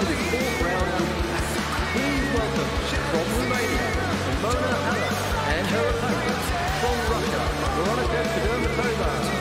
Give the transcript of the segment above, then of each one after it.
to this fourth round group match. Please welcome from Romania, Mona Halep, and her opponent from Russia, Veronika Kudermetova.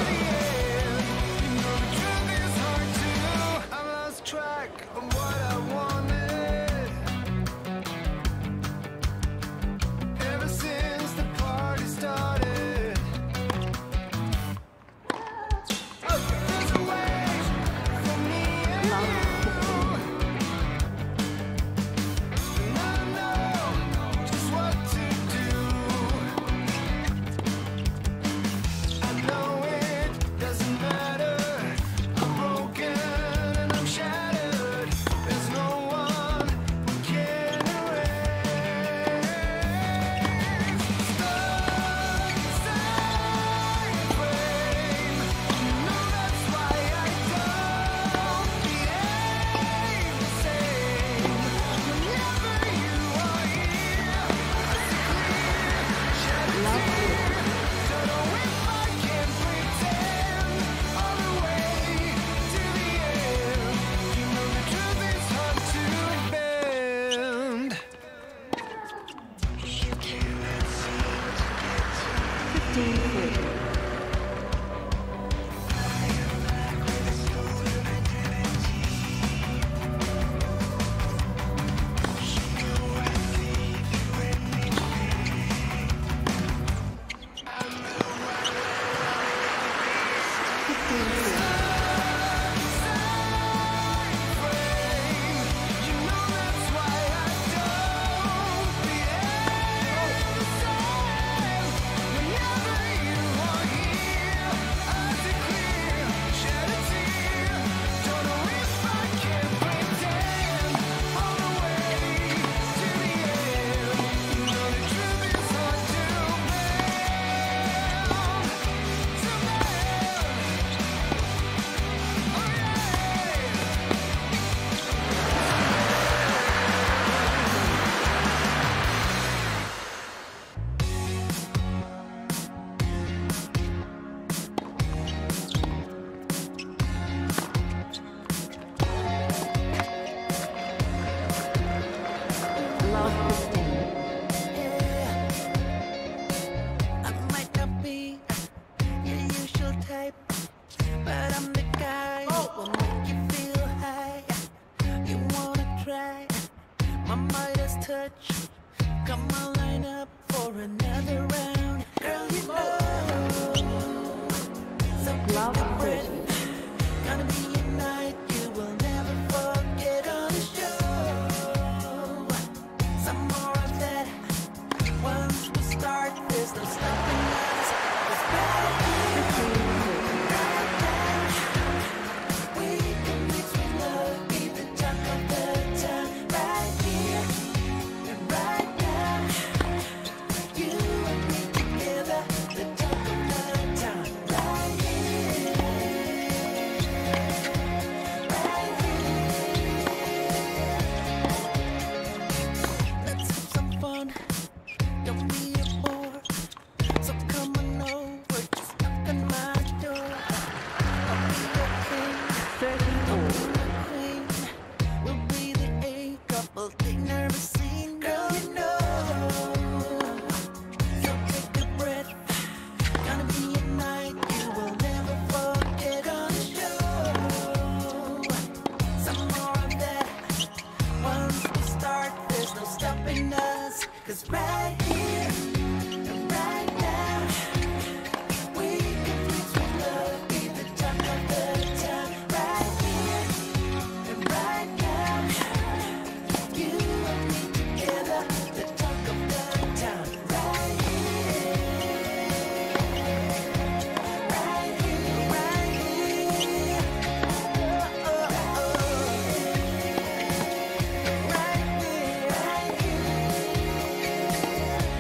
Come on, line up for another round. Girl, you know. So take a breath. Gonna be a night you will never forget on the show. Some more of that. Once we start, there's no stopping us. It's better we can mix with love, be the talk of the town. Right here and right now. You and me together, the talk of the town. Right here, right here. Let's have some fun. Don't be a bore. So come on over, just knock on my door. I'll be your king. I'll be your queen. We'll be the A couple they've never seen. Girl, you know. So take a breath. Gonna be a night you will never forget on the show. Some more of that. Once we start, there's no stopping us. 'Cause right here and right now, we can mix with love, be the talk of the town. Right here and right now, you and me together, the talk of the town. Right here, right here, right here. Oh, oh, oh. Right here, right here.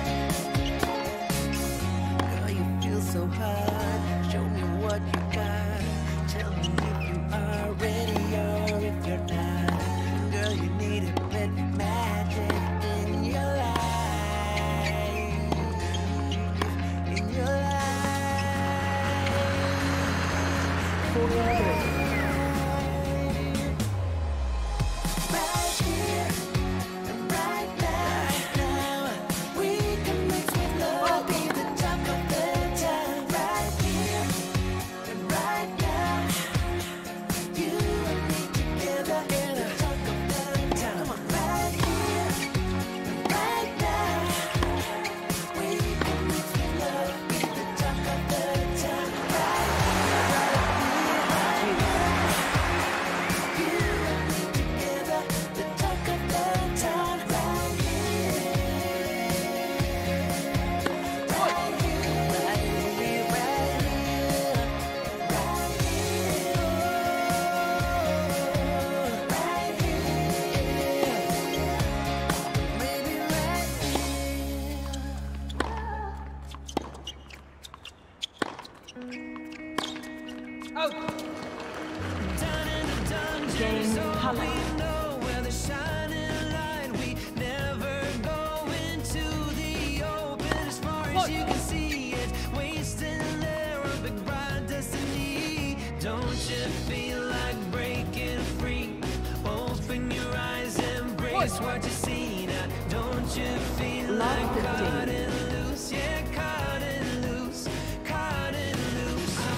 as you can see it, wasting there a big bright destiny. Don't you feel like breaking free? Open your eyes, embrace what you see now. Don't you feel like cutting loose? Yeah, cutting loose, cutting loose. I'm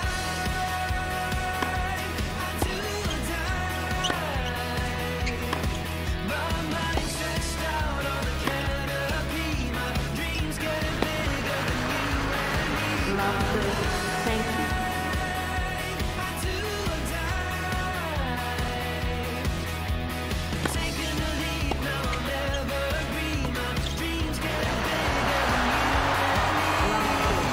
alive, I do die. My mind stretched out on the canopy. My dreams getting bigger than you and me. Love this. Thank you. I do die. Taking the lead now, I'll never agree. My dreams getting bigger than you and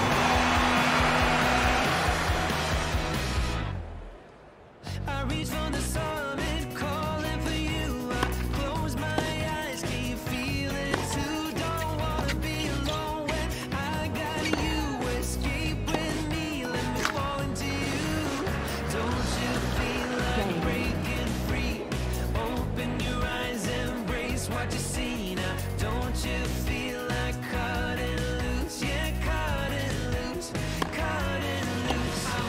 me. I reach for the summit, calling for you. I close my eyes, can you feel it too? Don't wanna be alone when I got you. Escape with me, let me fall into you. Don't you feel like breaking free? Open your eyes, embrace what you see now. Don't you feel like cutting loose? Yeah, cutting loose, cutting loose. I'm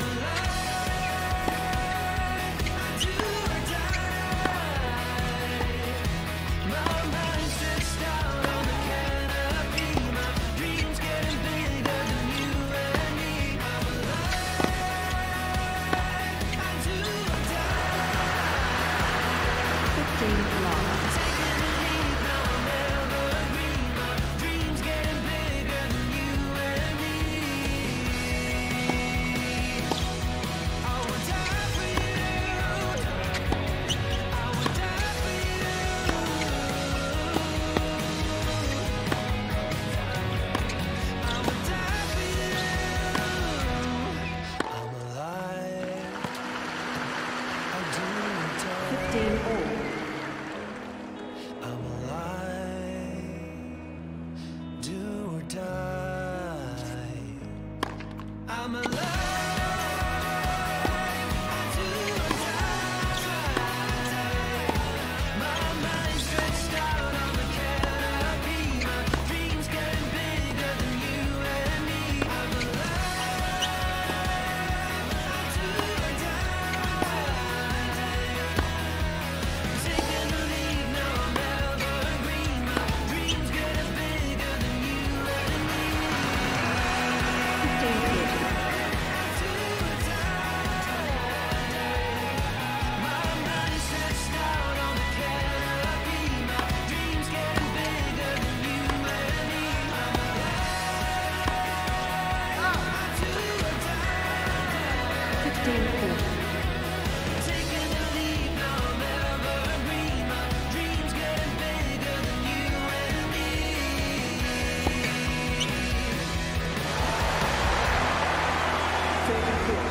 alive, I do die. My mind stretched out on the canopy. My dreams getting bigger than you and me. I'm alive, I do die. 15 love. Taking the lead now, I'll never agree. My dreams getting bigger than you and me. I would die for you. I would die for you. I would die for you. I'm alive. I do die. 15 all. I'm alive, do or die. I'm alive, I do or die. My mind stretched out on the canopy. My dreams getting bigger than you and me. I'm alive, I do or die. Taking the lead now, I'll never agree. My dreams getting bigger than you and me. 15 good. My mind stretched out on the canopy. My dreams getting bigger than you and me. I'm alive, I do die. 15 good. Taking the lead now, I'll never agree. My dreams getting bigger than you and me. 30 good.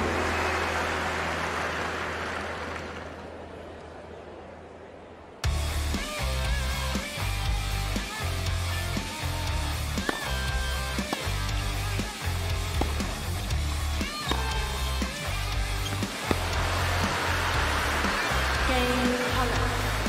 Game color.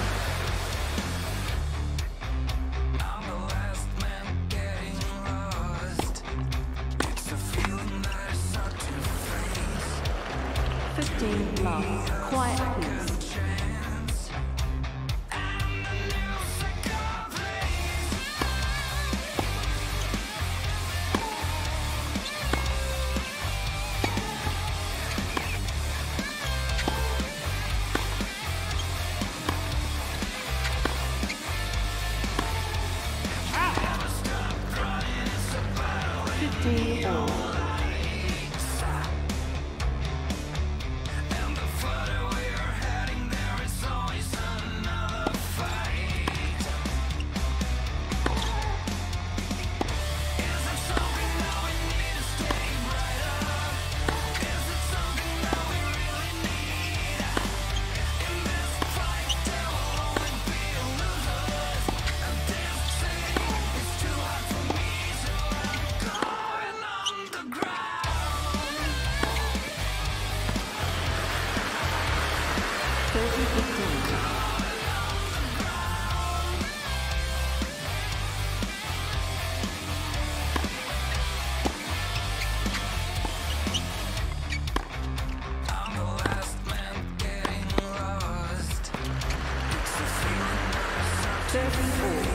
I'm the last man getting lost. It's a feeling that is hard to face. 15 love. Quiet please. Chance and the music plays. And the further we are heading, there is always another fight. Is it something that we need to stay right up? Is it something that we really need? In this fight, there will only be losers. And dancing is too hard for me, so I'm going on the 30 all.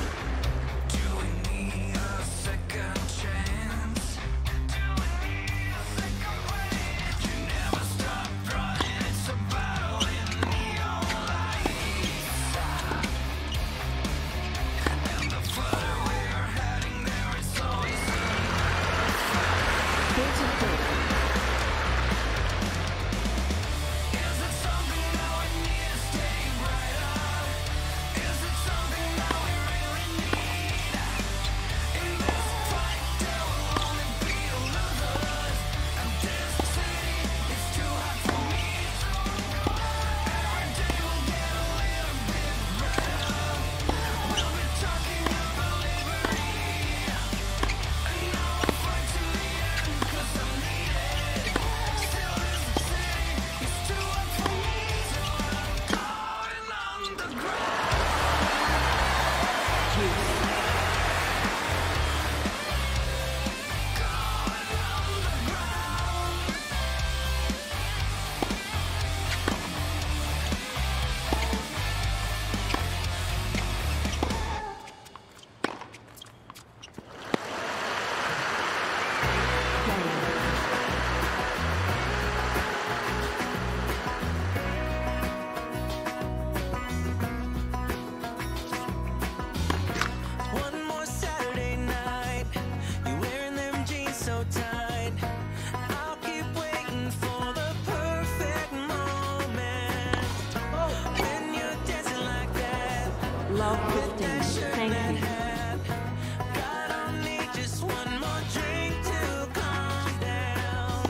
One more Saturday night, you're wearing them jeans so tight. I'll keep waiting for the perfect moment. When you're dancing like that, Love with that 15. shirt Thank and you. hat. God, I'll need just one more drink to calm down.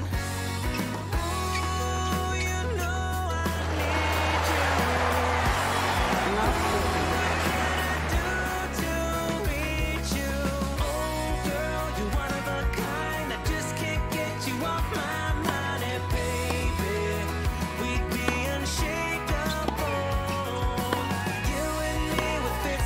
Ooh, you know I need you. Love 14. We'd be unshakable. You and me with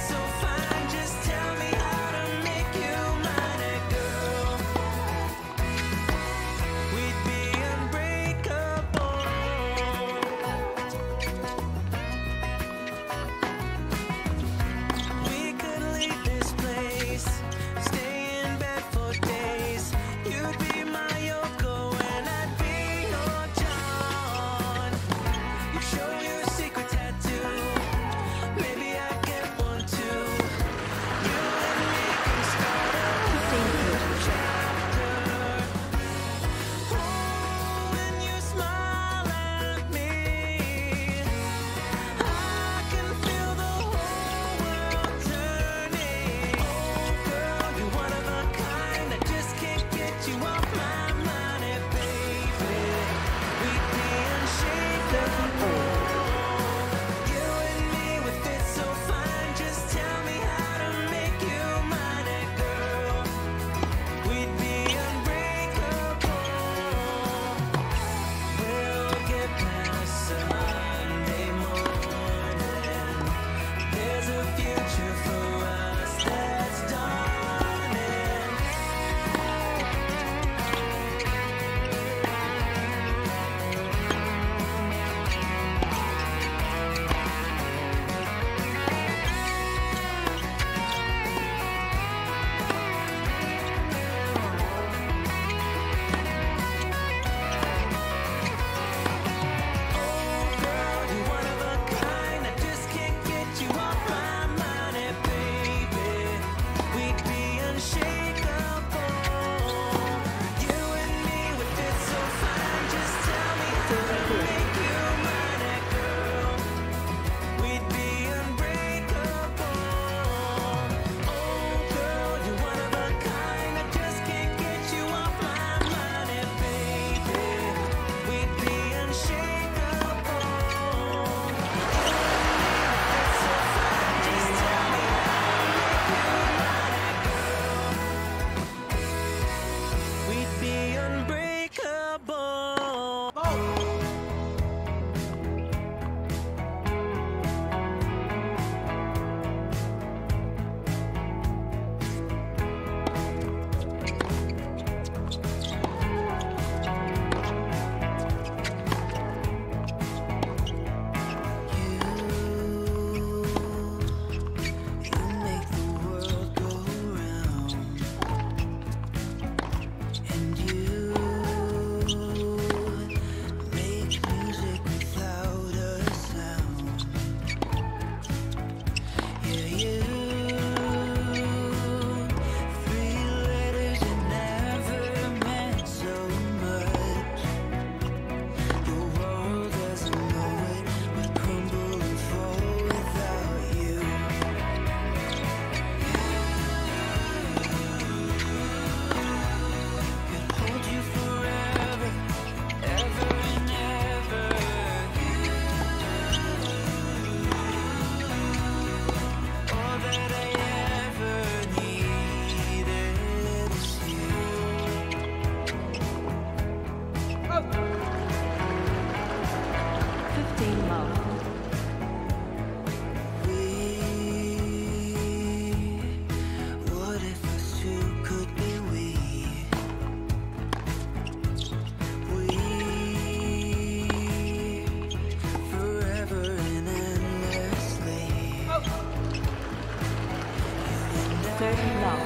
30 love.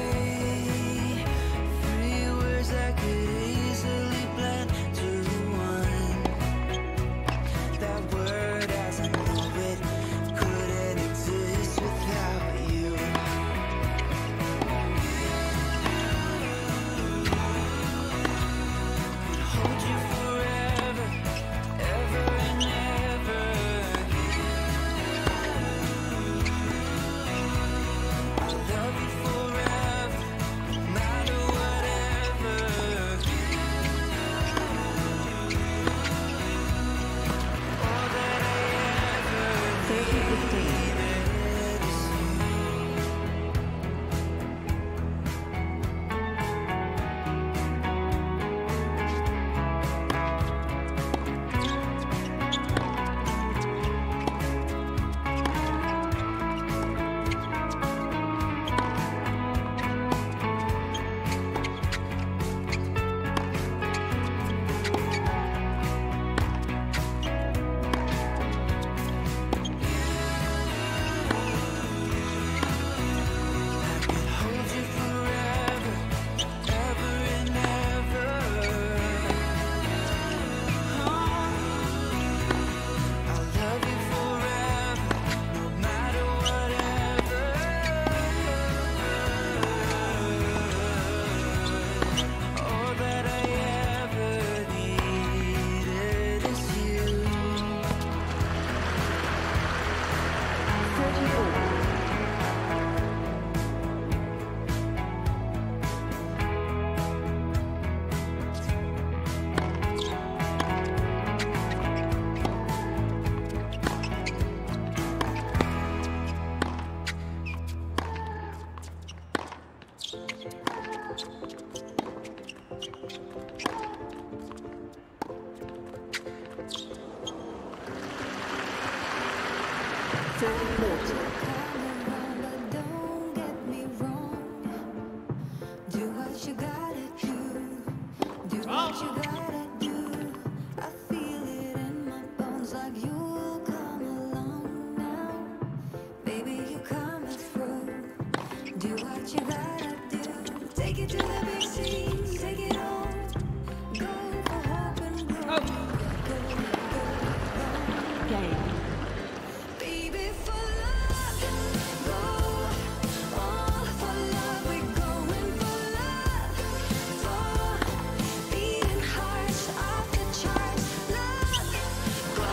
Three words that could easily blend to one. That word as I know it couldn't exist without you. Could hold you forever, ever and ever. I love you forever, no matter whatever. All that I ever 30-15. needed is you. Hold you forever, ever and ever. I'll love you forever, no matter whatever. All that I ever needed is you. 34. But don't get me wrong. Do what you gotta do. Do what you gotta do. I feel it in my bones like you'll come along now. Baby, you coming through. Do what you gotta do. Take it to the big scene. Take it on. Go for hope and glory. Game. Baby, for love, go all for love. We're going for love, for beating hearts off the charts. Love, go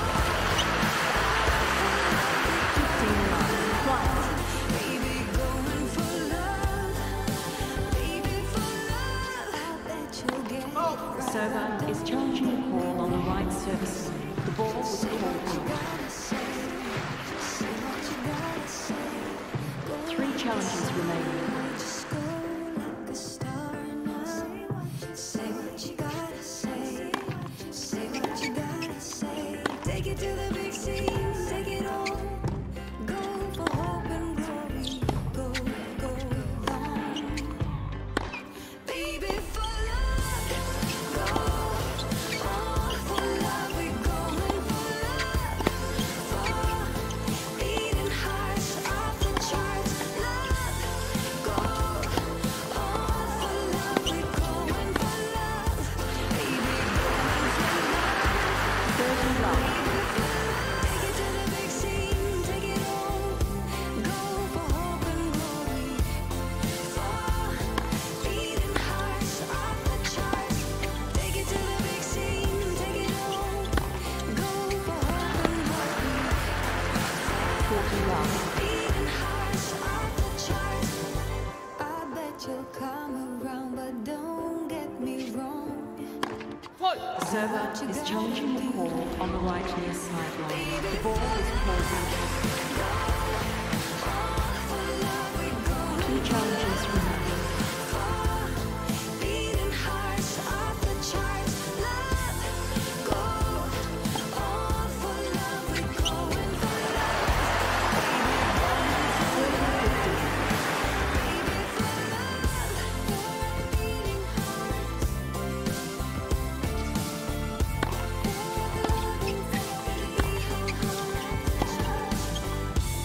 15 love. Quiet. baby, going for love, baby, for love. I bet you'll get it right. Server is challenging the call on the right service line. The ball was Say called what you out. gotta say. Say what you gotta say. Go 3 challenges remaining. just go like a star now. Say what you gotta say. Say what you gotta say. Take it to the big scene. Take it all. Go for hope and glory. Go, go long. Baby, for love. Go all for love. We're going for love. For beating hearts off the charts. Love, go all for love. We're going for love. Baby, going for love. 30 love. Take it to the big scene. Take it all. Go for hope and glory. For beating hearts off the charts. Take it to the big scene. Take it all. Go for hope and glory. 40 love. Beating hearts off the charts. I bet you'll come around, but don't get me wrong. Server is challenging the call on the right near sideline. The ball is called out. 2 challenges remaining. Beating hearts off the charts. Love, go all for love. We're going for love. Baby, for love. Beating hearts.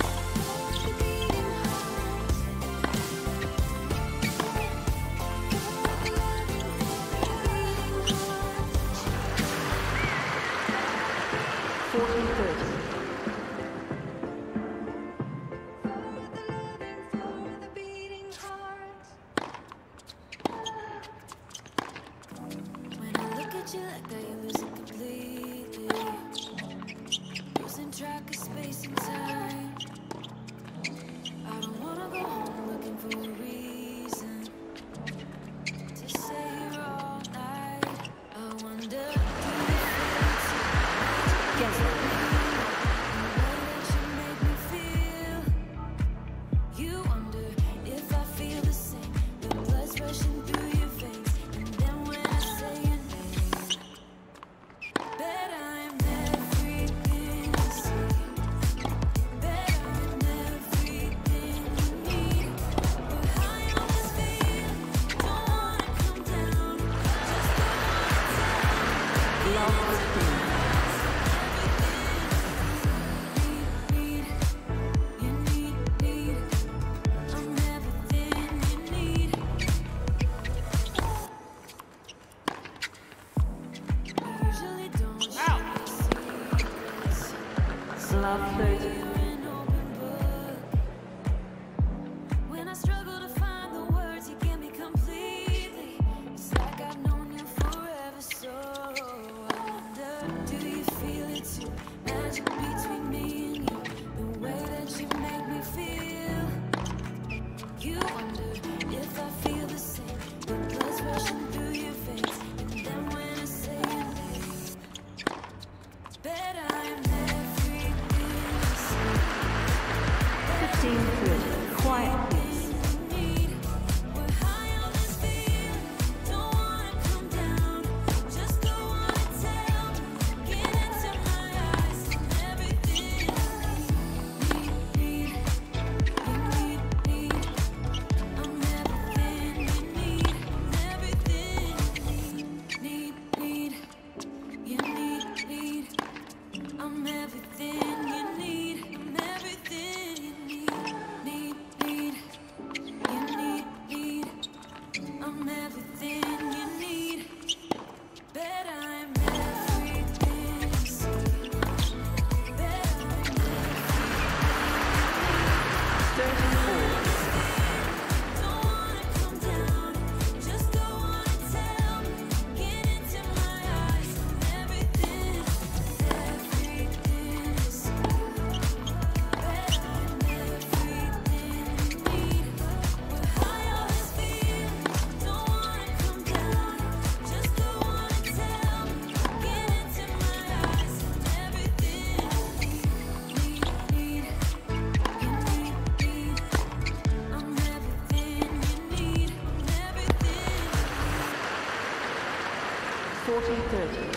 40-30.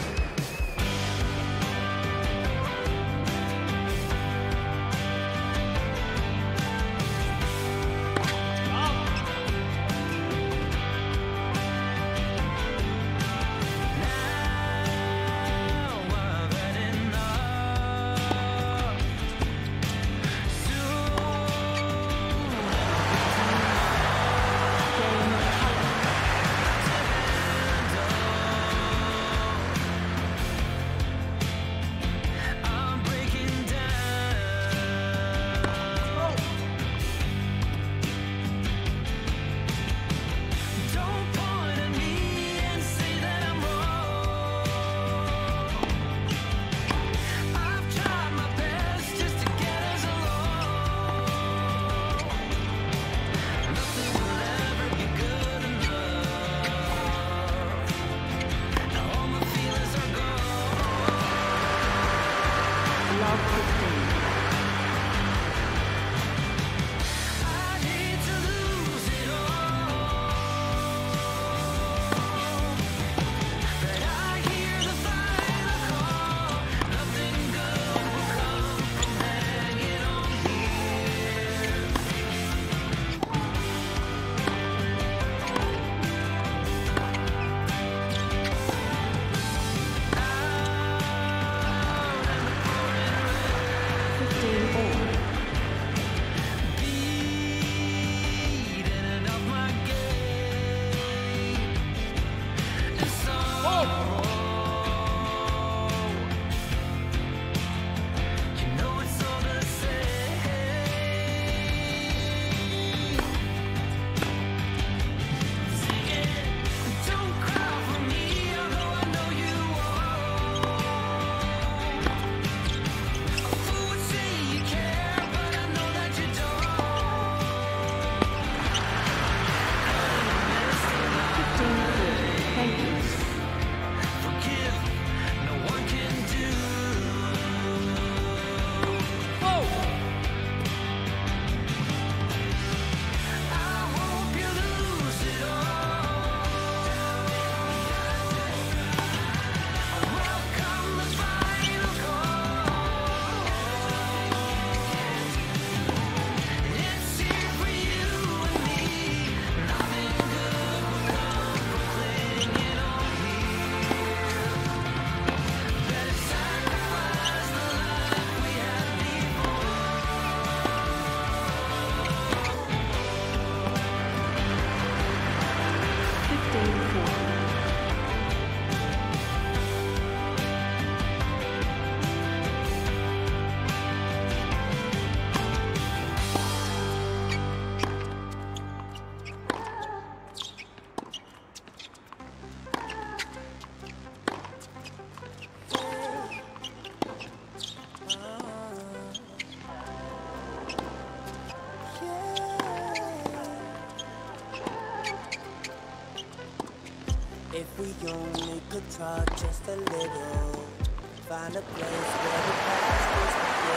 If we only could talk just a little, find a place where the past is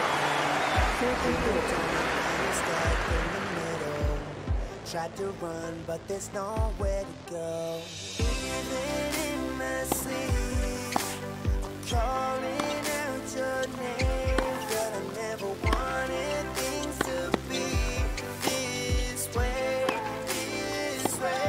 forgiven. Stuck in the middle, tried to run but there's nowhere to go. Even in my sleep, calling out your name, but I never wanted things to be this way, this way.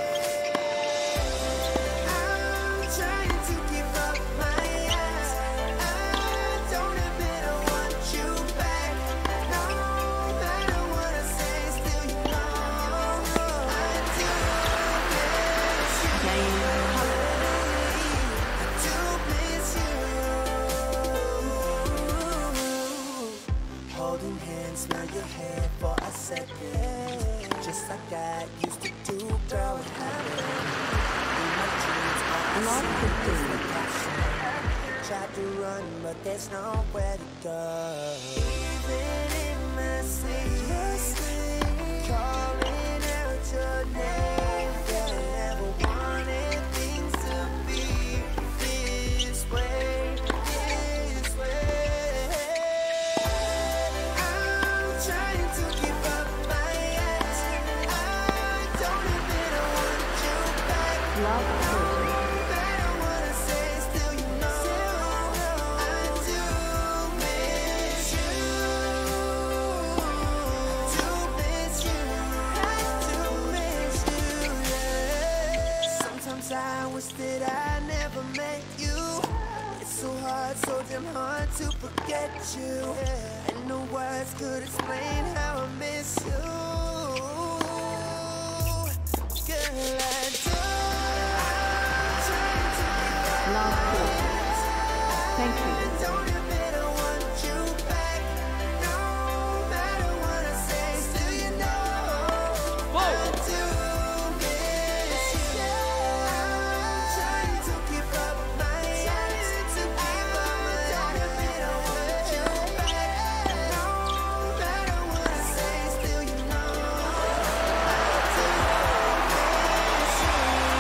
Smell your hair for a second, just like I used to do, girl. What happened? In my dreams, all I see is the passion. Tried to run, but there's nowhere to go. Even in my sleep, calling out your name, but I never wanted things to be this way. Love so damn hard to forget you, and no words could explain how I miss you. Girl, I do. Last quarter. Thank you. Don't admit I want you back. No matter what I say, still you know I do miss you. I'm trying to keep up my acts, to keep up my don't admit I want you back. No matter what I say, still you know I do miss you.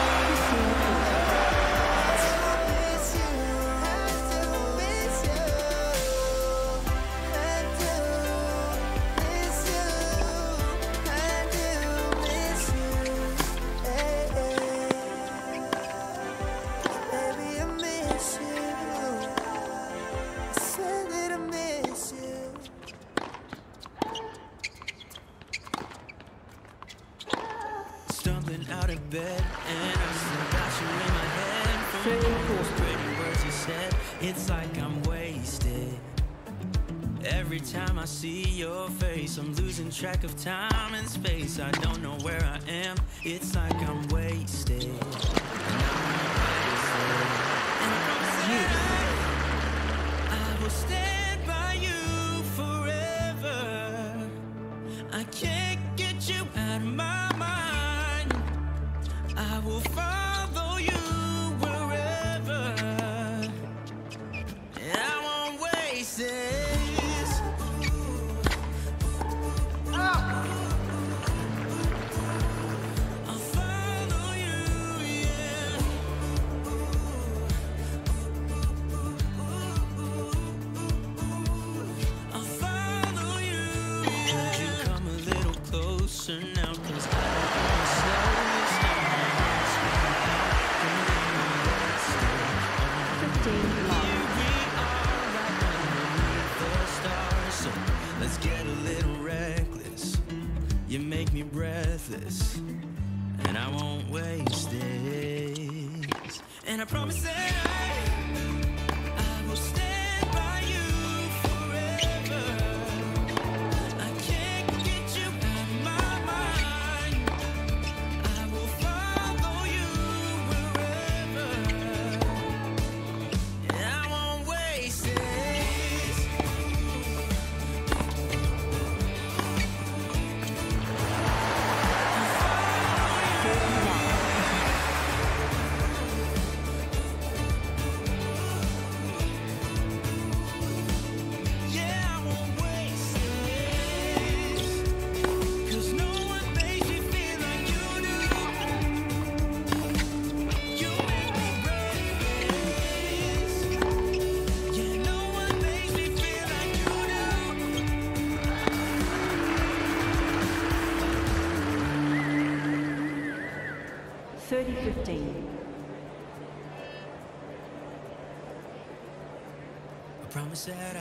Stumbling out of bed and I still got you in my head. From those pretty words you said, it's like I'm wasted. Every time I see your face, I'm losing track of time and space. I don't know where I am, it's like I'm wasted. I will stand by you forever. I can't get you out of my mind. I will follow you wherever. And I won't waste this. I'll follow you, yeah. I'll follow you, yeah. Could you come a little closer now? 'Cause I don't wanna slow this down. 15 love. Here we are right underneath the stars. So let's get a little reckless. You make me breathless, and I won't waste this. And I promise that I will stand by you forever. I can't get you out of my mind. I will follow you wherever. And I won't waste this. Yeah, I won't waste this. 'Cause no one makes me feel like you do. You make me breathless. Yeah, no one makes me feel like you do. 30-15. I promise that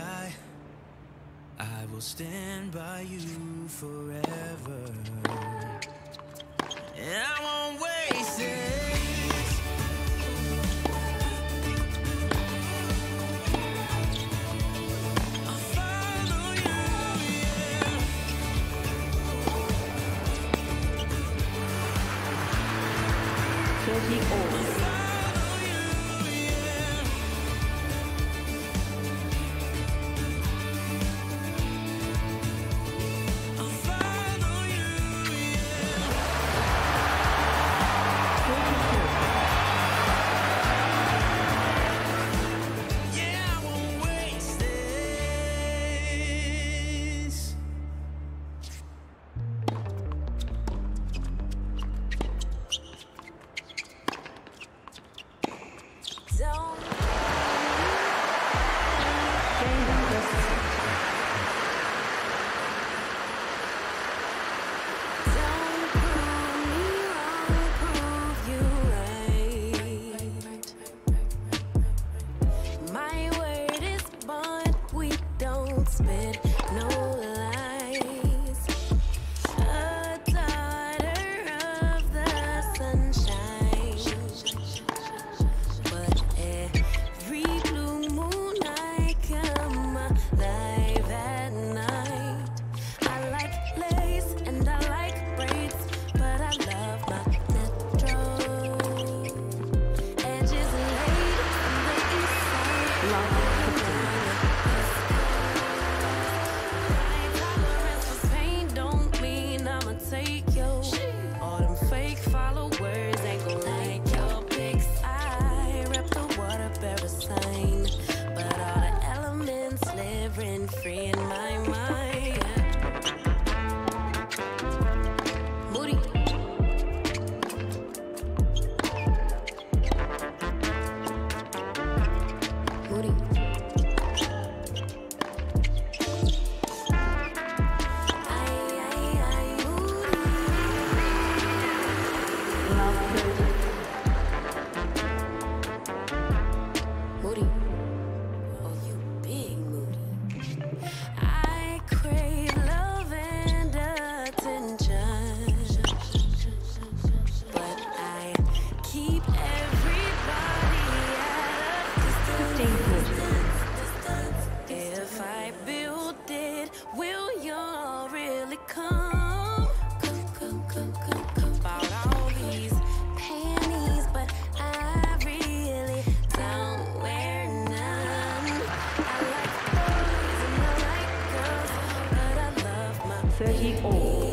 I will stand by you forever. And I won't waste this. I'll follow you, yeah. 30 all. Follow you, yeah. I'll follow you, yeah. 34. Yeah, I won't waste this. really come about all these panties, but I really don't wear none. I like boys and I like girls, but I love my 30 all.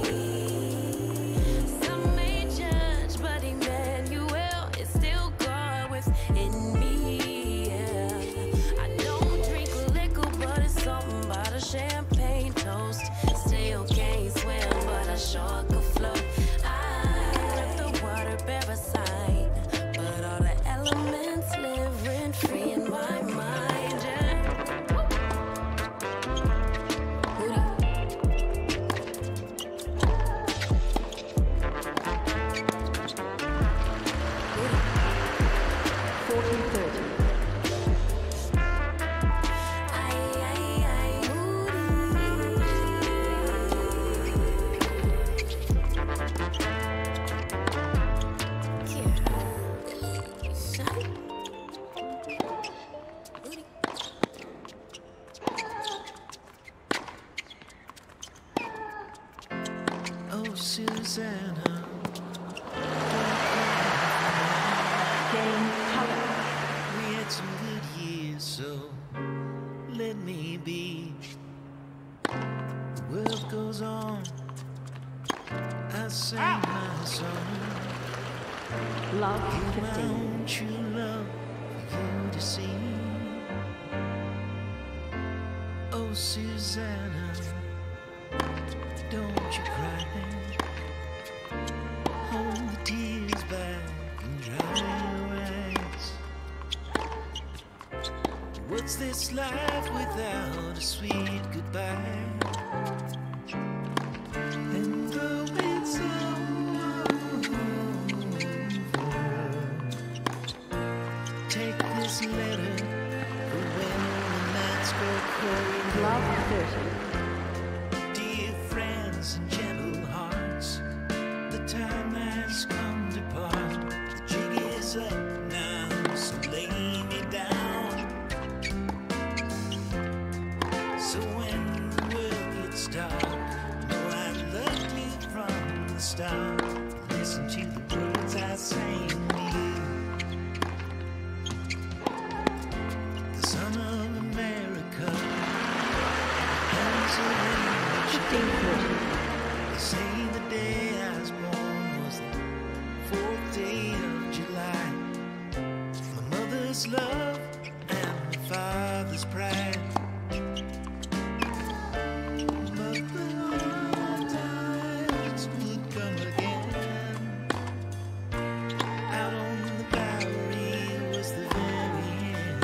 Some may judge, but Emmanuel is still God within me. Yeah. I don't drink liquor, but it's something about a champagne toast. Still can't swim, but I sure could float. I left the water parasite, but all the elements live rent free in my mind. Yeah. Booty. 40-30. Oh, Susanna, Game color. we had some good years, so let me be. The world goes on. I sing my song. Love My 15. own true love for you to see. Oh, Susanna, don't you cry. Hold the tears back and dry your eyes. What's this life without a sweet goodbye? And though it's over, take this letter for when the nights go cold. Love 30. Dear friends and gentle hearts, the time has come to part. The jig is up now, so lay me down. So when the world gets dark, know I loved you from the start. Listen to the words I sang to you. The Son of America has a ring. 15-30. They say the day I was born was the 4th day of July. My mother's love and my father's pride. But the hard times would come again. Out on the Bowery was the very end.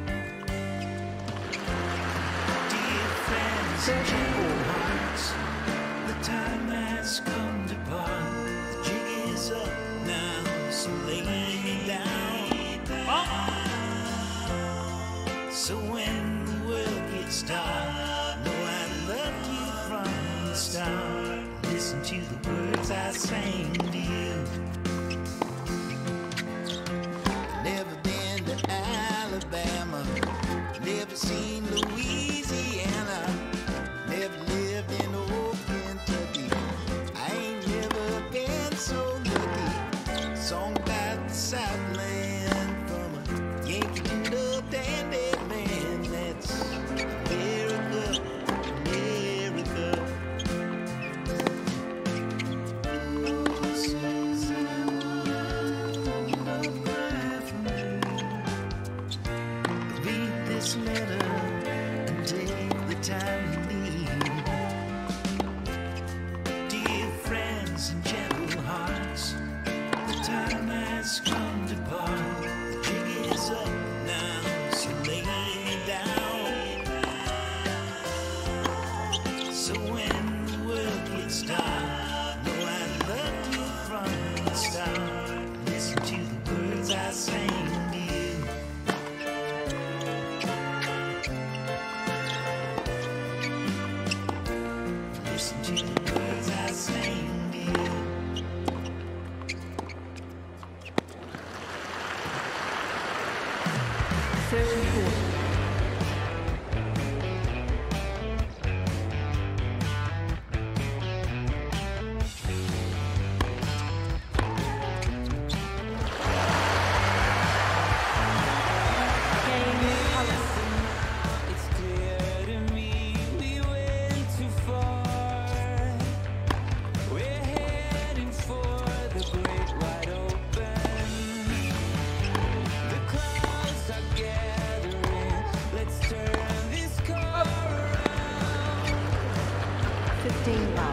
Dear friends and gentle hearts, the time has come to part. The jig is up now, so lay me down. So when the world gets dark, know I loved you from the start. Listen to the words I sang to you. Never been to Alabama, never seen Louisiana, never lived in old Kentucky. I ain't never been so lucky. Song about the Southland from a Yankee Doodle dandy man. That's America, America. Oh, Susanna, don't cry for me. Read this letter and take the time you need. Dear friends and gentle hearts, the time has come to part. The jig is up now, so lay me down. So when the world gets dark, know I love you from the start. Listen to the words I sang to you. Listen to the words I sang to you. 30-40.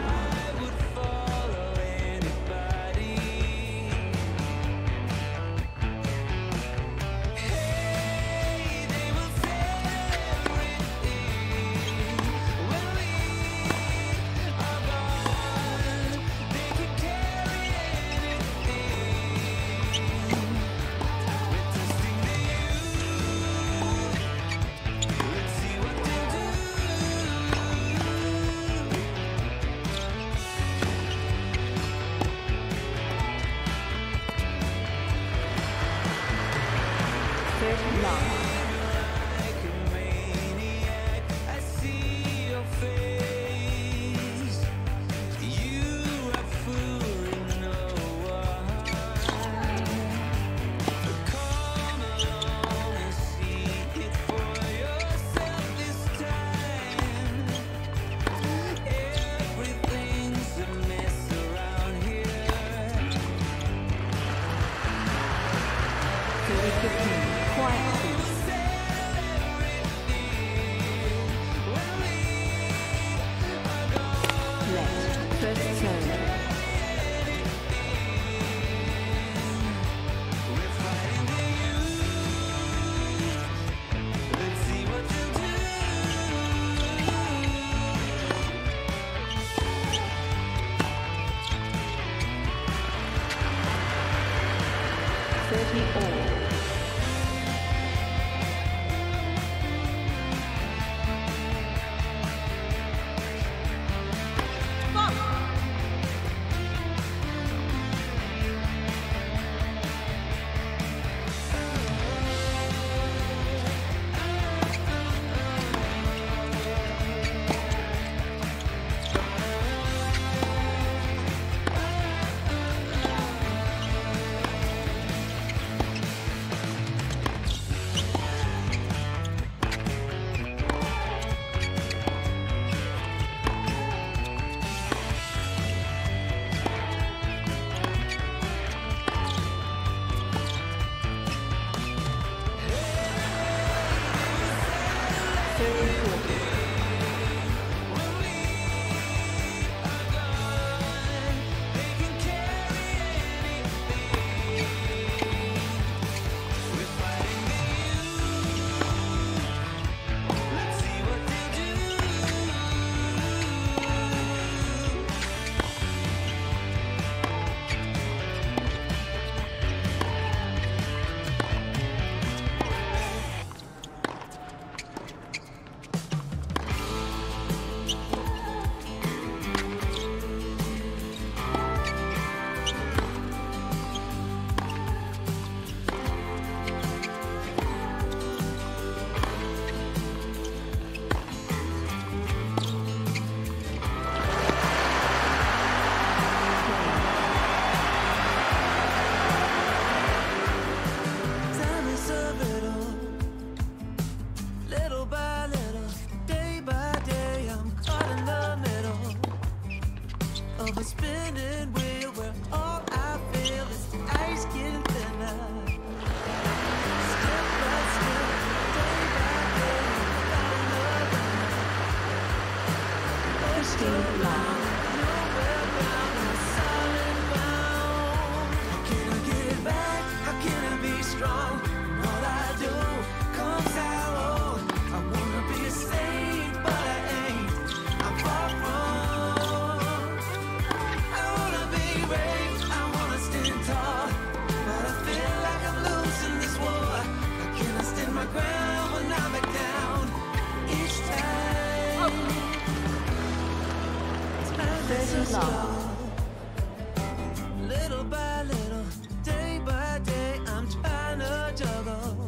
Little by little, day by day, I'm trying to juggle.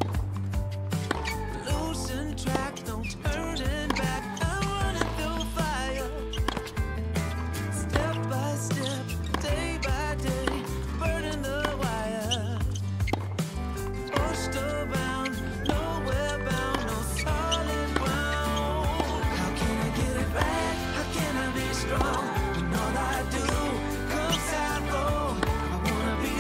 Losing track, no turning back. I'm running through fire. Step by step, day by day, burning the wire. Pushed around, nowhere bound, no solid ground. How can I get it right? How can I be strong? When all I do comes out wrong. I wanna be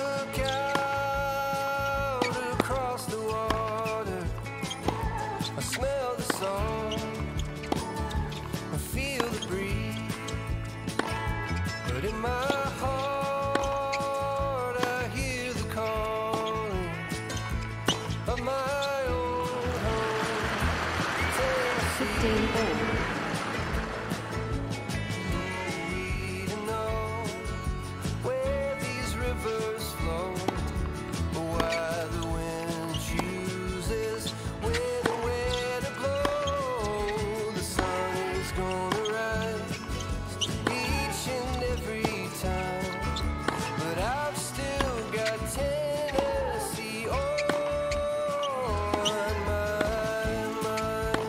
look out across the water, I smell the song, I feel the breeze, but in my heart I hear the calling of my old home, Tennessee. 15 all. We don't know where these rivers flow, or why the wind chooses when and where to blow. The sun is gonna rise each and every time, but I've still got Tennessee on my mind.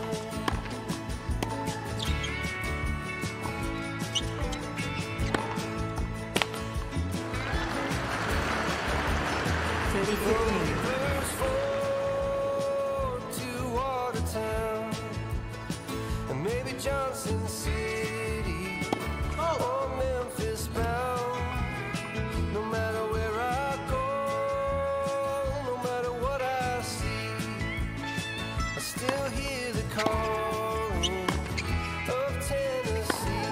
30-15. Rivers flow to Watertown, and maybe Johnson City or Memphis bound. No matter where I go, no matter what I see, I still hear the calling of Tennessee.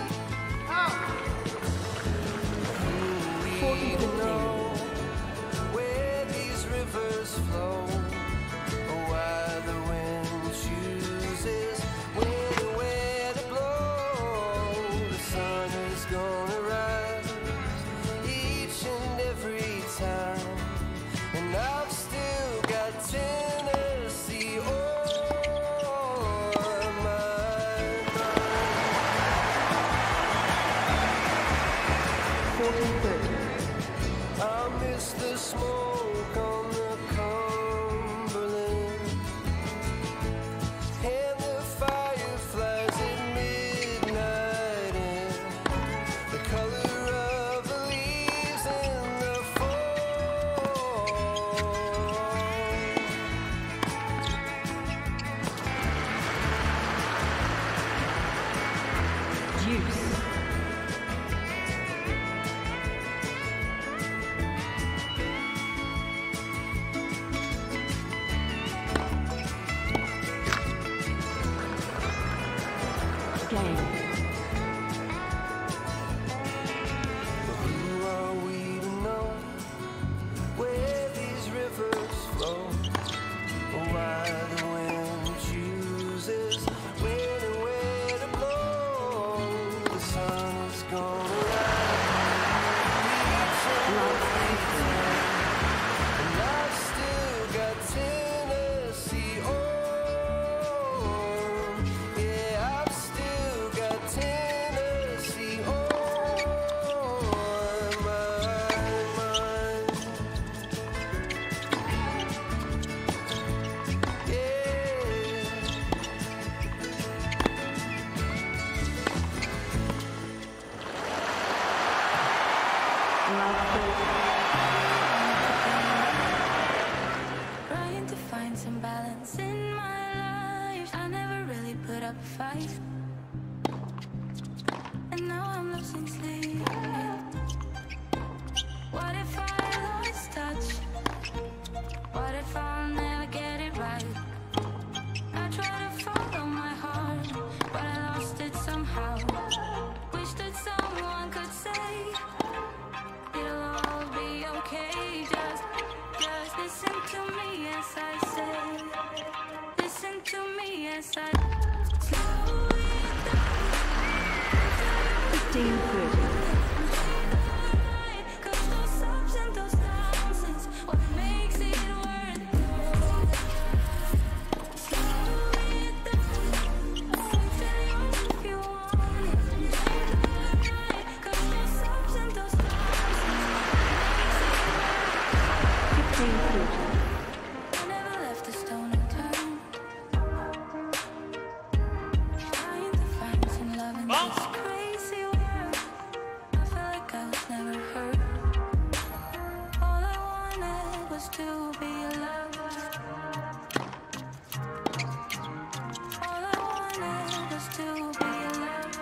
We don't know where these rivers flow, or why the wind chooses when and where to blow. The sun is gonna rise each and every time, and I've still got Tennessee on my mind. 40-30. I miss the smoke on the Cumberland and the fireflies at midnight, and the color of the leaves in the fall. Juice. Game. Who are we to know where these rivers flow, or why the wind chooses when and where to blow? The sun is gonna rise each and every time, and I've still got Tennessee on. Yeah, I've still got Tennessee on my mind. Trying to find some balance in my life. I never really put up a fight, and now I'm losing sleep. What if I lost touch? What if I'll never get it right? I try to follow my heart, but I lost it somehow. Wish that someone could say it'll all be okay. Just listen to me as I say. Listen to me as I slow it down. 15-30. 'Cause those ups and those downs is what makes it worth it. Slow it down. Tell you if you want it. 'Cause those ups and those downs is what makes it worth it. 15-30. I never left a stone unturned, trying to find some love in this crazy world. I felt like I was never hurt. All I wanted was to be loved. All I wanted was to be loved.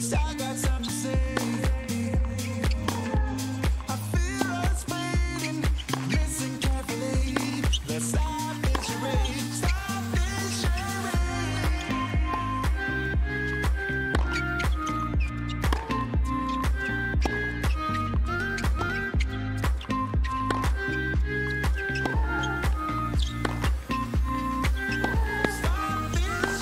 'cause I got something to say. I feel us fading. Listen carefully. Let's stop this charade. Stop this charade. Stop this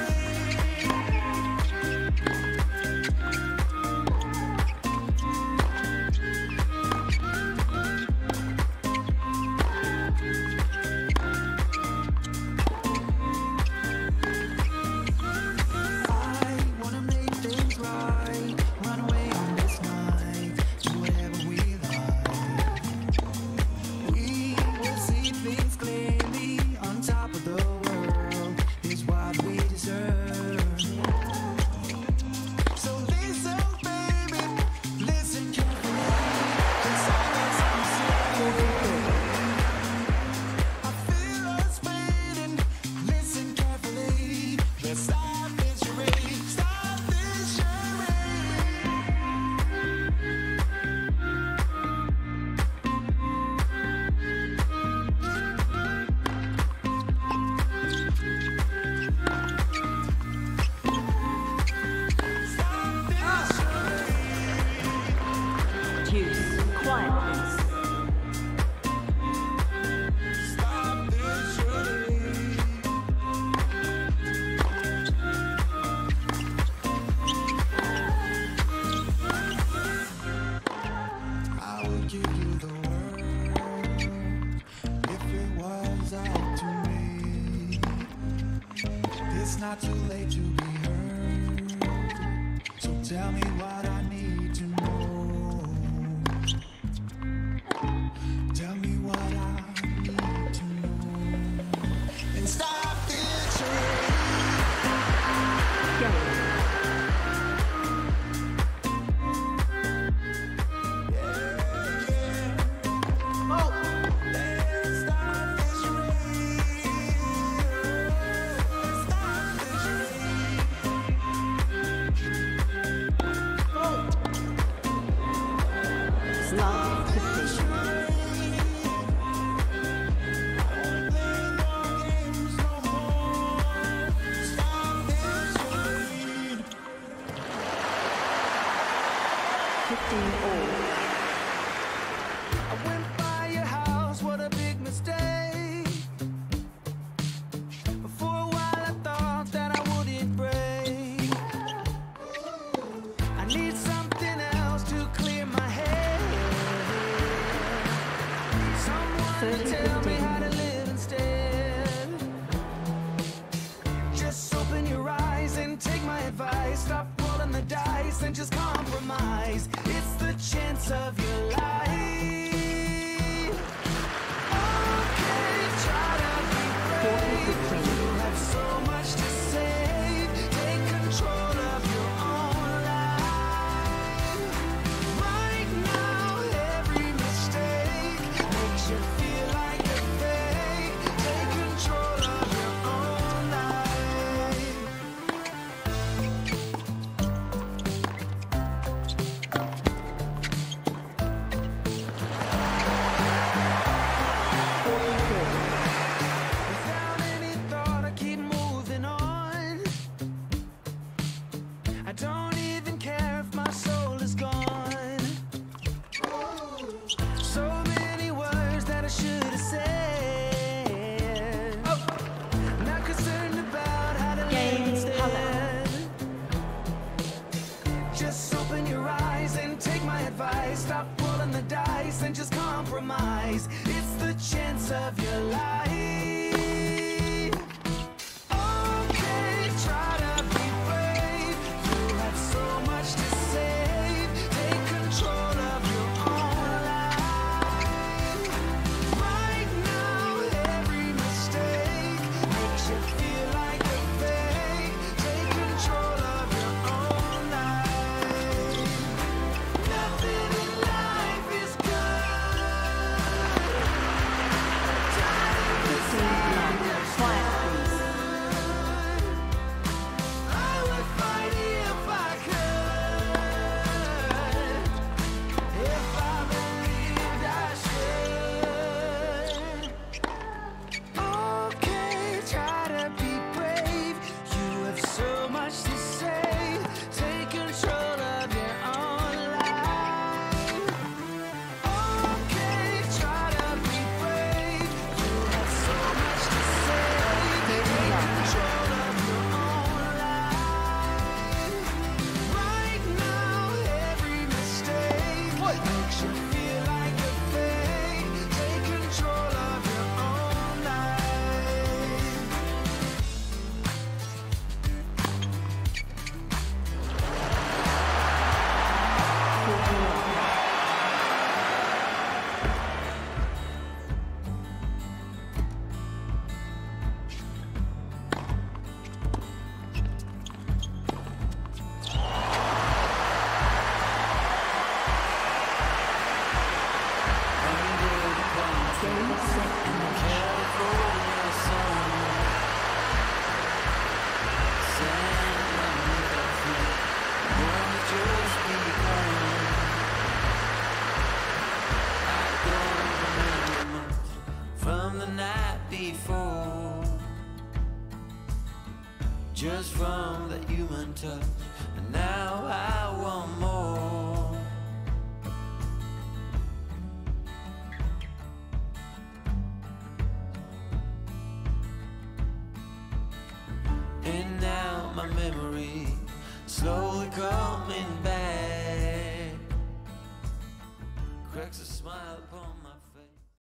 I wanna make things right. Run away on this night. Do whatever we like. We will see things clearly. On top of the world is what we deserve. So listen, baby, listen carefully. 'Cause I got something to say. I feel us fading. Listen carefully. Let's stop this charade. Stop this charade. Stop this charade. Juice, quiet please. Stop this charade. I would give you the world if it was up to me. It's not too late to be heard. So tell me what I need to know. Tell me what I need to know. And stop this charade. Game. Let's stop this charade. Let's stop this charade. Love is the Play no games no more. Stop this charade. 15 all. I went by your house, what a big mistake. For a while I thought that I wouldn't break. I need something else to clear my head. Someone to tell me how to live instead. Just open your eyes and take my advice. Stop rolling the dice and just compromise. It's the chance of your life. Okay, try to be brave. You have so much to say. Take control of your own life. Right now, every mistake makes you feel like a fake. Take control of your own life. Without any thought, I keep moving on. I don't even care if my soul is gone. So many words that I should have said. Not concerned about how to live Game instead. color. Just open your eyes and take my advice. Stop rolling the dice and just compromise. It's the chance of your life. Okay, try to be brave. You have so much to say. Take control of your own life. Right now, every mistake makes you feel like a fake. Take control of your own life. Nothing in life is good. Time was from that human touch, and now I want more. And now my memory slowly coming back, cracks a smile upon my